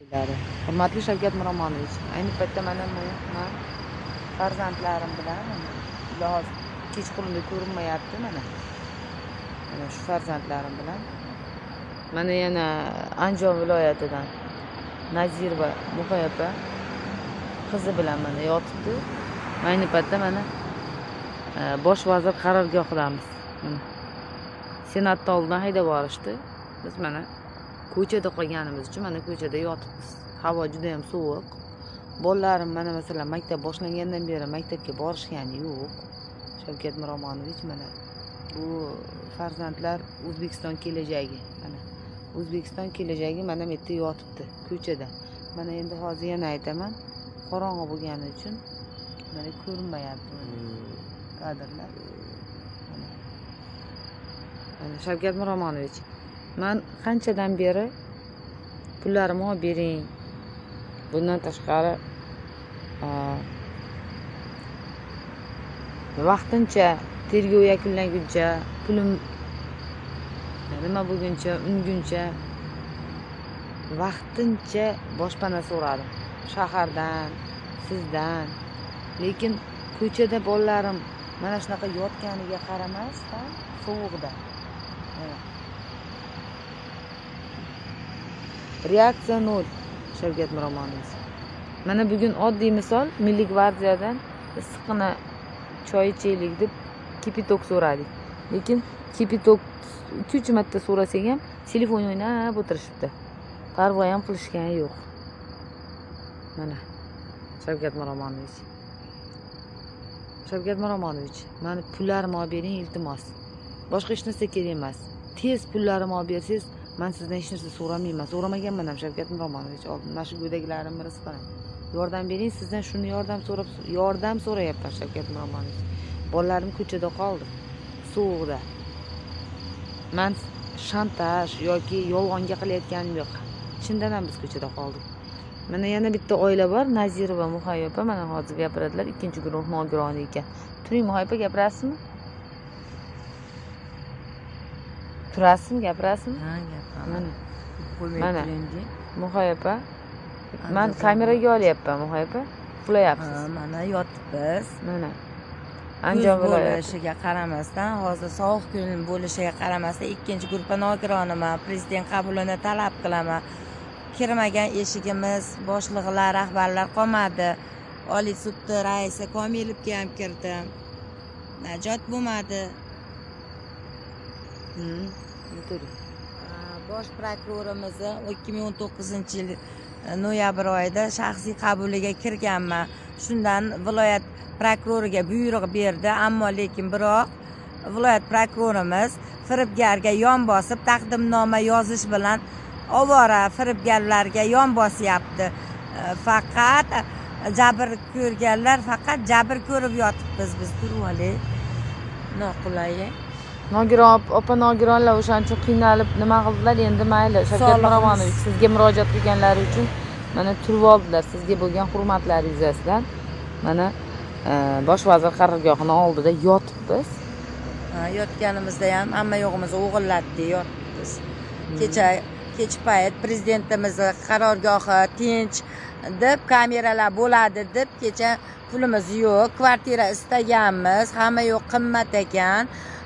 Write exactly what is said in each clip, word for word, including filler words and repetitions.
Hurmatli Shavkat Miromonovich, ayni paytda mana men farzandlarim bilan iloji kechqurunda ko'rinmayapti mana. Mana shu farzandlarim bilan mana yana Andijon viloyatidan Nazirova Muhay opa qizi bilan mana yotibdi. Ayni paytda mana bosh vazir qarorgohidamiz. Mana Senatda oldidan haydab borishdi. Biz mana ko'chada qolganimiz uchun mana ko'chada yotibmiz. Havo juda ham sovuq. Bolalarim mana masalan maktab boshlangandan beri maktabga borishgani yo'q. Shavkat Miromonovich mana bu farzandlar O'zbekiston kelajagi. Mana O'zbekiston kelajagi mana bu yerda yotibdi ko'chada. Mana endi hozir yana aytaman, qorong'i bo'lgani uchun mana ko'rinmayapti kadrlar. Mana mana Shavkat Miromonovich, men qanchadan beri pullarimni olib bering. Bundan tashqari vaqtincha tergov yakunlanguncha pulim nima bo'lguncha, unguncha vaqtincha boshpana so'radim. Shahardan, sizdan. Lekin ko'chada bolalarim mana shunaqa yotganiga qaramasdan sovuqda. Reaksiya nol. Shavkat Miromonovich. Mana bugun oddiy misol, Milliy gvardiyadan issiqqina choy ichaylik deb kipitok so'radik. Lekin kipitok ikki uch marta so'rasak ham telefon o'ynab o'tirishibdi. Parvo ham qilishgan yo'q. Mana Shavkat Miromonovich. Shavkat Miromonovich, meni pullarimni olib bering iltimos. Boshqa hech narsa kerak emas. Tez pullarimni olib bersangiz, men sizdan hech narsa so'ramayman. So'ramaganman ham Shavkat Miromonovich. Mana shu go'daklarimni rizqini. Yordam bering, sizdan shuni yordam so'rab, yordam so'rayapman Shavkat Miromonovich. Bolalarim ko'chada qoldi. Sovuqda. Men shantaj yoki yolg'onga qilayotganim yo'q. Chindan ham biz ko'chada qoldik. Mana yana bitta oila bor, Nazirova Muhay opa, mana hozir gapiradilar, ikkinchi guruh nogironi ekan. Turing Muhay opa, gapirasizmi? Turasizmi, gapirasizmi? Ha, gapiraman. Mana Muhay opa, men kameraga olyapman Muhay opa. Uxlayapsiz. Ha, mana yotibmiz. Mana Andijon bo'lishiga qaramasdan, hozir sovuq kun bo'lishiga qaramasdan ikkinchi guruh nogironiman, prezident qabulini talab qilaman. Kirmagan eshigimiz, boshliqlar, rahbarlar qolmadi. Oliy sud raisi Komilovga ham kirdim. Najot bo'lmadi. Hmm. Bosh prokurorimiz ikki ming o'n to'qqizinchi yil noyabr oyida shaxsiy qabuliga kirganman. Shundan viloyat prokuroriga buyruq berdi, ammo lekin biroq viloyat prokurorimiz firibgarga yon bosib taqdimnoma yozish bilan ovora firibgarlarga yon bosyapti. Faqat jabr ko'rganlar faqat jabr ko'rib yotibmiz biz turvali. Noqulay. Nogiron opa nogironlar o'shaning uchun qiynalib nima qildilar, endi mayli. Shavkat Miromonovich sizga murojaat qilganlari uchun mana turib oldilar. Sizga bo'lgan hurmatlari yuzasidan mana bosh vazir qarorgohining oldida yotibmiz. Yotganimizda ham hamma yo'g'imiz o'g'illatdi yotibmiz. Kecha kech payt prezidentimiz qarorgohi tinch deb kameralar bo'ladi deb kecha pulimiz yo'q, kvartira istaganmiz, hamma yo'q qimmat ekan.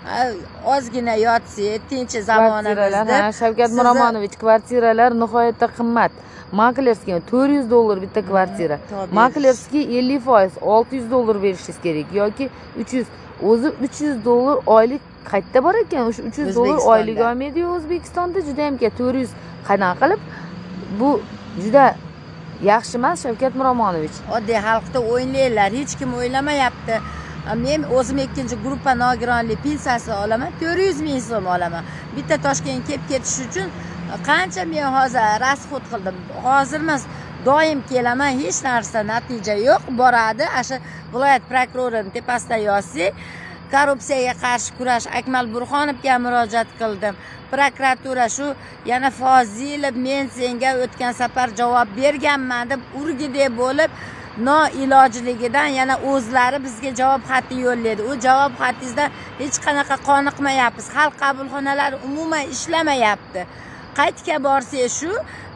Ozgina yotsak, tinch zamonimizda. Shavkat Miromonovich, kvartiralar nihoyatda qimmat. Maklerskiga to'rt yuz dollar bitta kvartira. Maklerskiga ellik foiz olti yuz dollar berishingiz kerak yoki uch yuz. O'zi uch yuz dollar oylik qayerda bor ekan? O'sha uch yuz dollar oylik olmaydi O'zbekistonda, juda ham katta. to'rt yuz qanaqa qilib bu juda yaxshi emas Shavkat Miromonovich. Oddiy xalqda o'ynaylar, hech kim o'ylamayapti. Men o'zim ikkinchi guruh nogironlik pensiyasi olaman, to'rt yuz ming so'm olaman. Bitta Toshkentga kelib ketish uchun qancha men hozir rasxod qildim. Hozir emas, doim kelaman, hech narsa natija yo'q. Boradi, o'sha viloyat prokurorining tepasida yozsak, korrupsiyaga qarshi kurash Akmal Burxonovga murojaat qildim. Prokuratura shu yana Fozilov, men senga o'tgan safar javob berganman deb urgidek bo'lib, noilojligidan yana o'zlari bizga javob xati yo'llaydi. U javob xatingizdan hech qanaqa qoniqmayapmiz. Xalq qabulxonalari umuman ishlamayapti. Qaytga borsak shu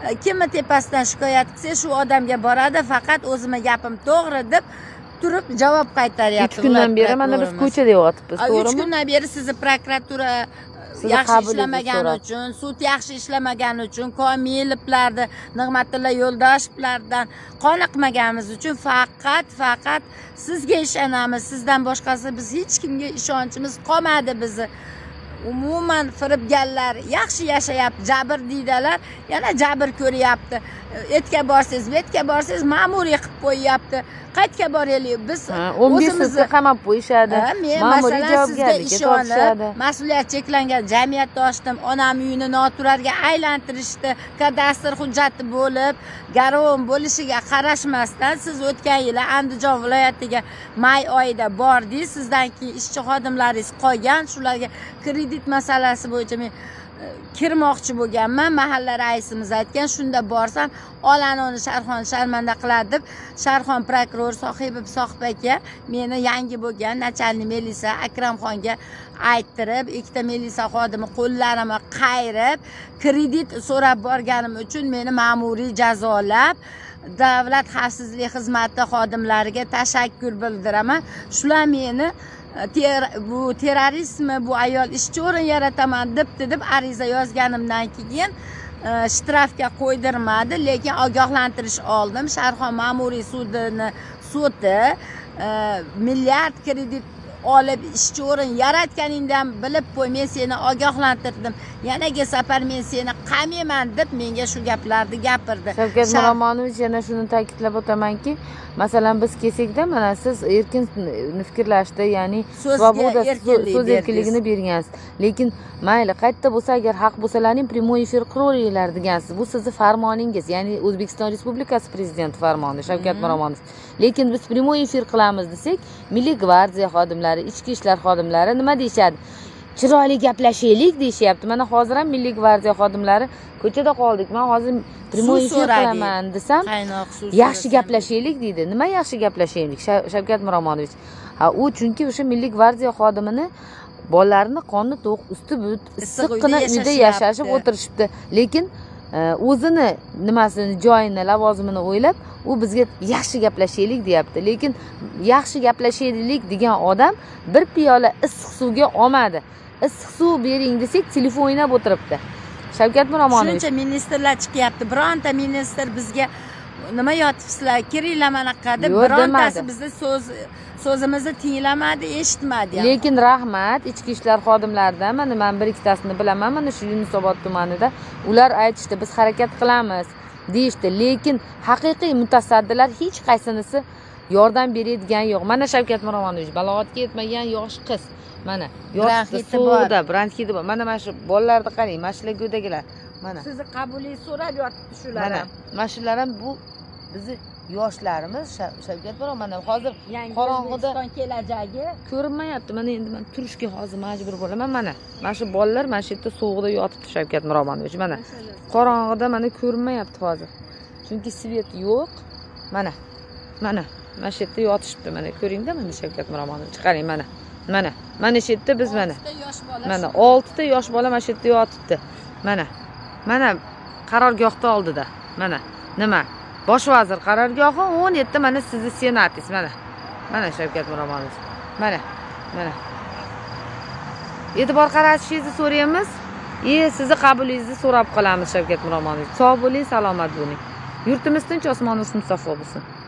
kimni tepasidan shikoyat qilsa shu odamga boradi, faqat o'zimga gapim to'g'ri deb turib javob qaytaryapti. uch kundan beri mana biz ko'chada yotibmiz, to'g'rimi? uch kundan beri sizni prokuratura yaxshi ishlamagan uchun, sud yaxshi ishlamagan uchun, Komilovlarni, Nig'matilla Yo'ldoshevlardan qoniqmaganimiz uchun faqat faqat sizga ishonamiz. Sizdan boshqasi biz hech kimga ishonchimiz qolmadi bizni. Umuman firibgarlar yaxshi yashayapti, jabr deydilar, yana jabr ko'ryapti. Etga borsangiz, betga borsangiz ma'muriy qilib qo'yyapti. Qaytga boraylik biz o'zimizni qamab qo'yishadi. Ma'muriy javobgarlikka tortishadi. Mas'uliyat cheklangan jamiyatda ochdim, onam uyini noturarga aylantirishdi. Kadastr hujjati bo'lib, garovon bo'lishiga qarashmasdan siz o'tgan yili Andijon viloyatiga may oyida bordingiz. Sizdan keyin ishchi xodimlaringiz qolgan, shularga kredit masalasi bo'yicha men kirmoqchi bo'lganman. Mahalla raisimiz aytgan, shunda borsam Olanoni Sharxon sharmanda qiladi deb Sharxon prokuror Sohibov Sohib aka meni yangi bo'lgan nachalnik milisa Akramxonga ayttirib, ikkita milisa xodimi qo'llarimni qayrib, kredit so'rab borganim uchun meni ma'muriy jazolab, Davlat xavfsizlik xizmati xodimlariga tashakkur bildiraman. Shular meni ter bu terrorizmi, bu ayol ishchi o'rin yarataman debdi deb ariza yozganimdan keyin shtrafga qo'ydirmadi, lekin ogohlantirish oldim. Sharxon ma'muriy sudini sudi milliard kredit olib ishchi o'rin yaratganingdan bilib qo'y, men seni ogohlantirdim, yanaga safar men seni qamayman deb menga shu gaplarni gapirdi. Shavkat Miromonovich yana shuni ta'kidlab o'tamanki, masalan biz kelsakda mana siz erkin fikrlashdi, ya'ni svoboda so'z erkinligini bergansiz. Lekin mayli, qayerda bo'lsa agar haq bo'lsalaring primoy efir qilaveringlar degansiz. Bu sizning farmoningiz, ya'ni O'zbekiston Respublikasi prezidenti farmoni Shavkat Miromonovich. Lekin biz primoy efir qilamiz desak, Milliy gvardiya xodimlari, ichki ishlar xodimlari nima deyshadi? Chiroyli gaplashaylik deyishyapti. Mana hozir ham Milliy gvardiya xodimlari ko'chada qoldik. Men hozir primoy efir qilaman desam, yaxshi gaplashaylik deydi. Nima yaxshi gaplashaylik Shavkat Miromonovich? Ha, u chunki o'sha Milliy gvardiya xodimini bolalarini qonni to'q, usti but, issiqqina uyda yashashib o'tirishibdi. Lekin o'zini nimasini, joyini, lavozimini o'ylab, u bizga yaxshi gaplashaylik deyapti. Lekin yaxshi gaplashaylik degan odam bir piyola issiq suvga olmadi. Issiq suv bering desak, telefon o'ynab o'tiribdi. Shavkat Miromonovich. Shuncha ministrlar chiqyapti. Bironta ministr bizga nima yotibsizlar, kiringlar manaqa deb birontasi bizni so'z so'zimizni tinglamadi, eshitmadi. Lekin rahmat ichki ishlar xodimlaridan, mana men bir ikkitasini bilaman, mana shu Yunusobod tumanida ular aytishdi, biz harakat qilamiz deyishdi. Lekin haqiqiy mutasaddilar hech qaysinisi yordam beradigan yo'q. Mana Shavkat Miromonovich balog'atga yetmagan yosh qiz. Mana yoshda suvda, bronxiti bor. Mana mana shu bolalarni qarang, mana shular go'dagilar. Mana sizni qabulingiz so'rab yotibdi shular. Mana mana shular ham bu bizni yoshlarimiz. Shavkat Miromonovich mana hozir qorong'ida kelajagi ko'rinmayapti. Mana endi men turishga hozir majbur bo'laman. Mana mana shu bolalar mana shu yerda sovuqda yotibdi Shavkat Miromonovich. Mana qorong'ida mana ko'rinmayapti hozir. Chunki svet yo'q. Mana mana mana shu yerda yotishibdi. Mana ko'ringda, mana Shavkat Miromonovich qarang mana. Mana mana shu yerda biz mana mana oltita yosh bola mana shu yerda yotibdi. Mana mana qarorgohda oldida. Mana nima? Bosh vazir qarorgohi, o'n yetti mana sizni senatingiz mana. Mana Shavkat Miromonovich. Mana mana. E'tibor qaratishingizni so'raymiz. E, sizni qabulingizni so'rab qolamiz Shavkat Miromonovich. Sog' bo'ling, salomat bo'ling. Yurtimiz tinch, osmonimiz musaffo bo'lsin.